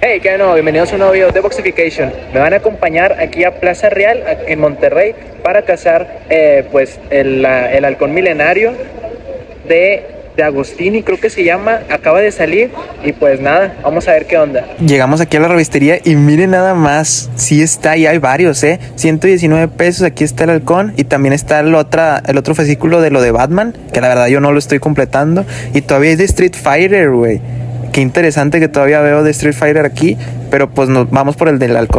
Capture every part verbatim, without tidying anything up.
Hey, ¿qué no? Bienvenidos a un nuevo video de Boxification. Me van a acompañar aquí a Plaza Real, en Monterrey, para cazar eh, pues el, la, el halcón milenario de, de Agostini, creo que se llama. Acaba de salir y pues nada, vamos a ver qué onda. Llegamos aquí a la revistería y miren nada más, sí está, y hay varios, eh ciento diecinueve pesos, aquí está el halcón y también está el, otra, el otro fascículo de lo de Batman, que la verdad yo no lo estoy completando, y todavía es de Street Fighter, güey. Qué interesante que todavía veo de Street Fighter aquí, pero pues nos vamos por el del halcón.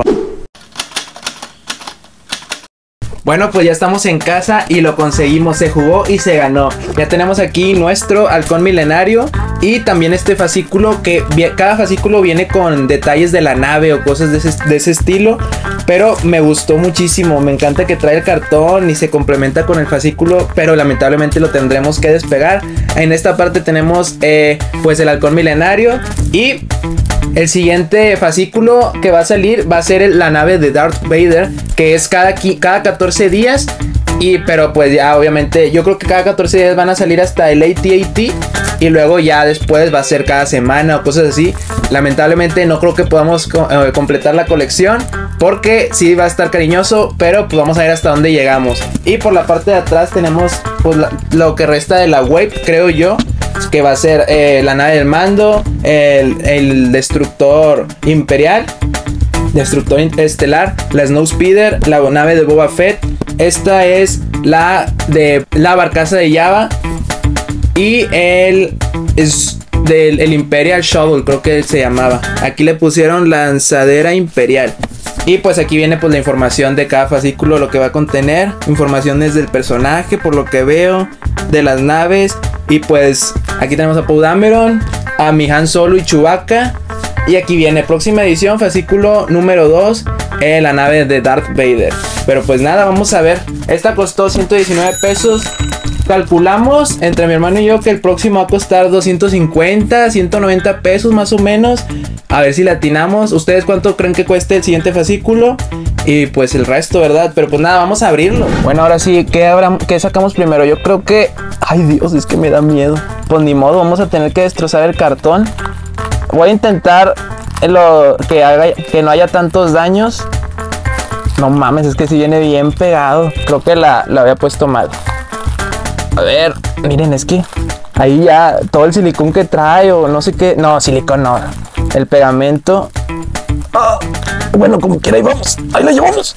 Bueno, pues ya estamos en casa y lo conseguimos, se jugó y se ganó. Ya tenemos aquí nuestro halcón milenario y también este fascículo, que cada fascículo viene con detalles de la nave o cosas de ese, de ese estilo. Pero me gustó muchísimo, me encanta que trae el cartón y se complementa con el fascículo, pero lamentablemente lo tendremos que despegar. En esta parte tenemos eh, pues el halcón milenario y el siguiente fascículo que va a salir va a ser el, la nave de Darth Vader, que es cada, cada catorce días. Y pero pues ya obviamente yo creo que cada catorce días van a salir hasta el A T A T. Y luego ya después va a ser cada semana o cosas así. Lamentablemente no creo que podamos co eh, completar la colección, porque sí va a estar cariñoso, pero pues vamos a ver hasta dónde llegamos. Y por la parte de atrás tenemos pues la, lo que resta de la wave, creo yo, que va a ser eh, la nave del mando, el, el destructor imperial, destructor estelar, la Snowspeeder, la nave de Boba Fett. Esta es la de la barcaza de Java. Y el es del el Imperial Shuttle, creo que se llamaba. Aquí le pusieron lanzadera imperial. Y pues aquí viene pues la información de cada fascículo, lo que va a contener. Informaciones del personaje, por lo que veo, de las naves. Y pues aquí tenemos a Poe Dameron, a mi Han Solo y Chewbacca. Y aquí viene próxima edición, fascículo número dos, eh, la nave de Darth Vader. Pero pues nada, vamos a ver. Esta costó ciento diecinueve pesos. Calculamos entre mi hermano y yo que el próximo va a costar doscientos cincuenta, ciento noventa pesos más o menos. A ver si le atinamos. ¿Ustedes cuánto creen que cueste el siguiente fascículo? Y pues el resto, ¿verdad? Pero pues nada, vamos a abrirlo. Bueno, ahora sí, ¿qué, habrá, qué sacamos primero? Yo creo que... Ay, Dios, es que me da miedo. Pues ni modo, vamos a tener que destrozar el cartón. Voy a intentar lo, que, haga, que no haya tantos daños. No mames, es que si viene bien pegado. Creo que la, la había puesto mal. A ver, miren, es que ahí ya todo el silicón que trae o no sé qué. No, silicón no. El pegamento. Oh, bueno, como quiera, ahí vamos. Ahí la llevamos.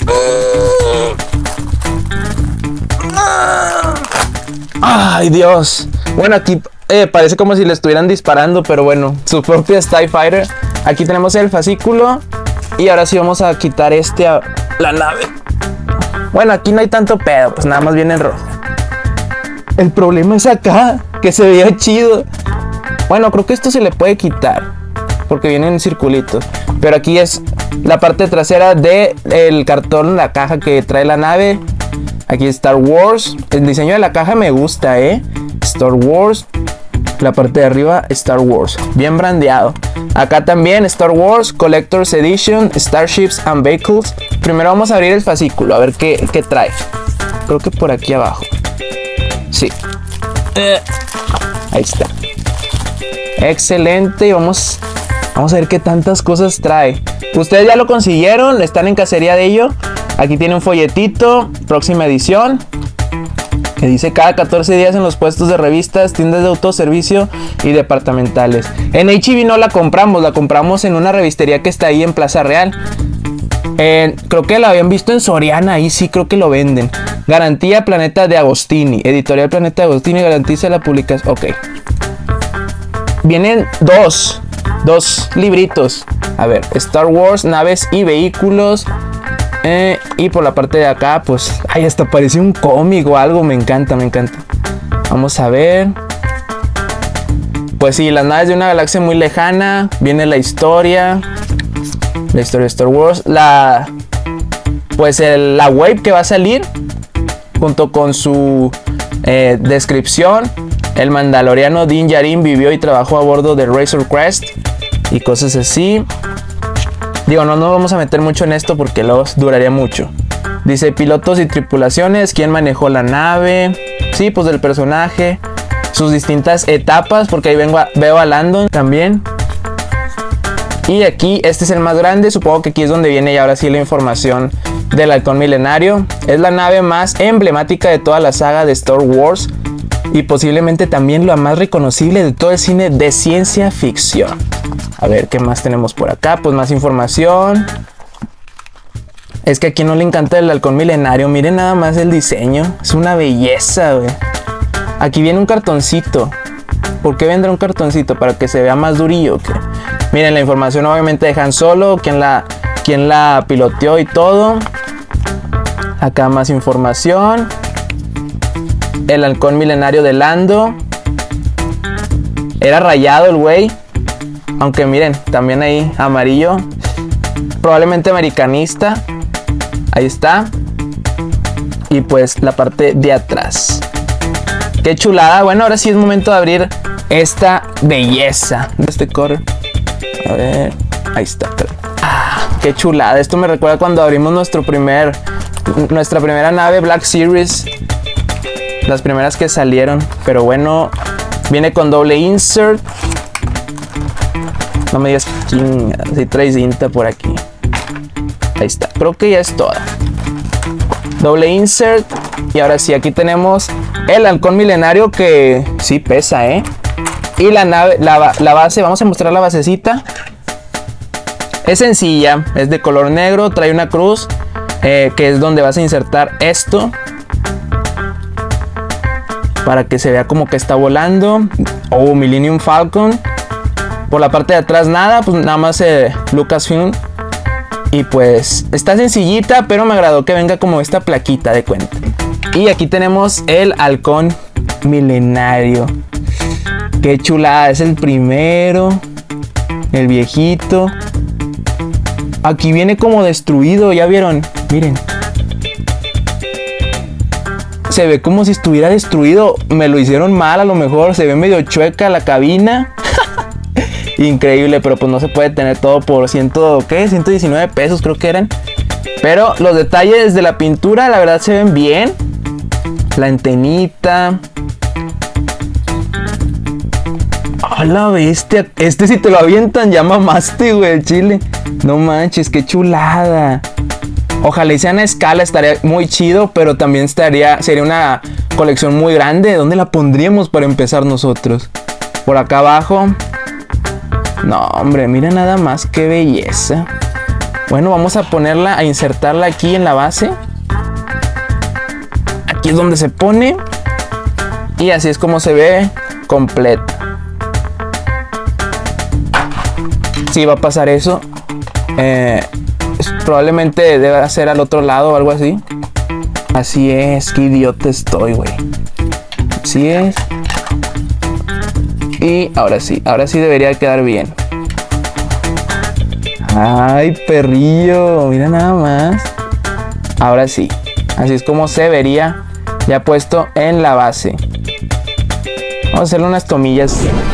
Ay, Dios. Bueno, aquí eh, parece como si le estuvieran disparando, pero bueno, su propia TIE Fighter. Aquí tenemos el fascículo. Y ahora sí vamos a quitar este a la nave. Bueno, aquí no hay tanto pedo, pues nada más viene en rojo. El problema es acá, que se veía chido. Bueno, creo que esto se le puede quitar, porque viene en circulitos. Pero aquí es la parte trasera del cartón, la caja que trae la nave. Aquí Star Wars. El diseño de la caja me gusta, ¿eh? Star Wars. La parte de arriba, Star Wars. Bien brandeado. Acá también Star Wars Collector's Edition, Starships and Vehicles. Primero vamos a abrir el fascículo, a ver qué, qué trae. Creo que por aquí abajo. Sí. Eh, ahí está. Excelente. Y vamos, vamos a ver qué tantas cosas trae. Ustedes ya lo consiguieron, están en cacería de ello. Aquí tiene un folletito, próxima edición, que dice cada catorce días en los puestos de revistas, tiendas de autoservicio y departamentales. En H E B no la compramos, la compramos en una revistería que está ahí en Plaza Real. Eh, creo que la habían visto en Soriana, ahí sí creo que lo venden. Garantía Planeta de Agostini. Editorial Planeta de Agostini garantiza la publicación. Ok. Vienen dos. Dos libritos. A ver, Star Wars, naves y vehículos. Eh, y por la parte de acá, pues... Ay, hasta parece un cómic o algo. Me encanta, me encanta. Vamos a ver. Pues sí, las naves de una galaxia muy lejana. Viene la historia. La historia de Star Wars. La... Pues el, la wave que va a salir, junto con su eh, descripción. El mandaloriano Din Djarin vivió y trabajó a bordo de Razor Crest y cosas así. Digo, no nos vamos a meter mucho en esto porque luego duraría mucho. Dice pilotos y tripulaciones, quién manejó la nave. Sí, pues del personaje. Sus distintas etapas, porque ahí vengo a, veo a Landon también. Y aquí este es el más grande, supongo que aquí es donde viene y ahora sí la información del halcón milenario. Es la nave más emblemática de toda la saga de Star Wars y posiblemente también la más reconocible de todo el cine de ciencia ficción. A ver, ¿qué más tenemos por acá? Pues más información. Es que a quien no le encanta el halcón milenario, miren nada más el diseño. Es una belleza, güey. Aquí viene un cartoncito. ¿Por qué vendrá un cartoncito? Para que se vea más durillo, ¿qué? Miren, la información obviamente de Han Solo, quién la, quién la piloteó y todo. Acá más información. El halcón milenario de Lando. Era rayado el güey. Aunque miren, también ahí amarillo. Probablemente americanista. Ahí está. Y pues la parte de atrás. Qué chulada. Bueno, ahora sí es momento de abrir esta belleza. Este core. A ver. Ahí está. Ah, qué chulada. Esto me recuerda cuando abrimos nuestro primer, nuestra primera nave Black Series. Las primeras que salieron. Pero bueno, viene con doble insert. No me digas quién. Si trae cinta por aquí. Ahí está. Creo que ya es toda. Doble insert. Y ahora sí, aquí tenemos el halcón milenario que sí pesa, ¿eh? Y la nave, la, la base, vamos a mostrar la basecita. Es sencilla, es de color negro, trae una cruz, eh, que es donde vas a insertar esto. Para que se vea como que está volando. Oh, Millennium Falcon. Por la parte de atrás nada, pues nada más eh, Lucasfilm. Y pues está sencillita, pero me agradó que venga como esta plaquita de cuenta. Y aquí tenemos el halcón milenario. Qué chulada, es el primero. El viejito. Aquí viene como destruido, ¿ya vieron? Miren. Se ve como si estuviera destruido. Me lo hicieron mal a lo mejor. Se ve medio chueca la cabina. Increíble, pero pues no se puede tener todo por ciento, ¿qué? ciento diecinueve pesos creo que eran. Pero los detalles de la pintura la verdad se ven bien. La antenita. ¡A la bestia! Este si te lo avientan ya mamaste, güey, el chile. No manches, qué chulada. Ojalá y sea en escala, estaría muy chido, pero también estaría, sería una colección muy grande. ¿Dónde la pondríamos para empezar nosotros? Por acá abajo. No, hombre, mira nada más, qué belleza. Bueno, vamos a ponerla, a insertarla aquí en la base. Aquí es donde se pone. Y así es como se ve completa. Sí, va a pasar eso. Eh, probablemente deba ser al otro lado o algo así. Así es, qué idiota estoy, güey. Así es. Y ahora sí, ahora sí debería quedar bien. Ay, perrillo, mira nada más. Ahora sí, así es como se vería ya puesto en la base. Vamos a hacerle unas tomillas.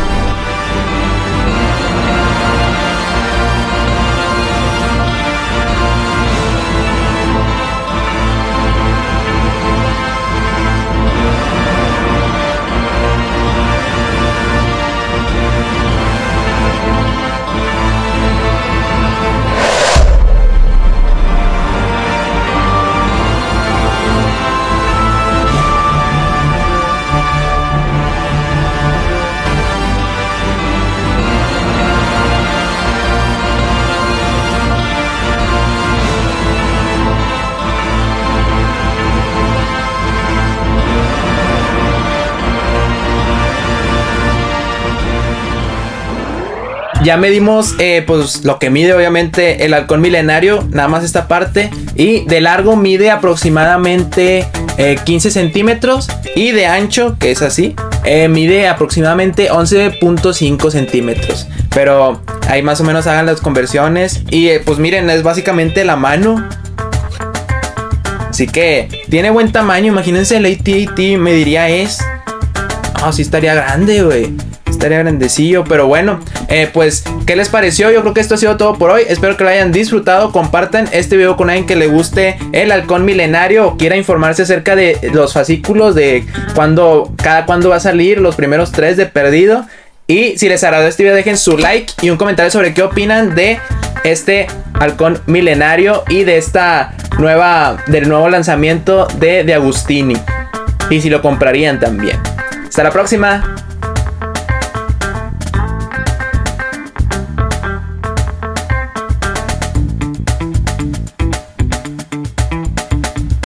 Ya medimos eh, pues lo que mide obviamente el halcón milenario, nada más esta parte. Y de largo mide aproximadamente eh, quince centímetros. Y de ancho, que es así, eh, mide aproximadamente once punto cinco centímetros. Pero ahí más o menos hagan las conversiones. Y eh, pues miren, es básicamente la mano. Así que tiene buen tamaño. Imagínense el A T A T mediría es. Ah, oh, sí estaría grande, güey. Estaría grandecillo, pero bueno, eh, pues, ¿qué les pareció? Yo creo que esto ha sido todo por hoy. Espero que lo hayan disfrutado. Compartan este video con alguien que le guste el halcón milenario o quiera informarse acerca de los fascículos, de cuándo, cada cuándo va a salir, los primeros tres de perdido. Y si les agradó este video, dejen su like y un comentario sobre qué opinan de este halcón milenario y de esta nueva, del nuevo lanzamiento de De Agostini. Y si lo comprarían también. Hasta la próxima.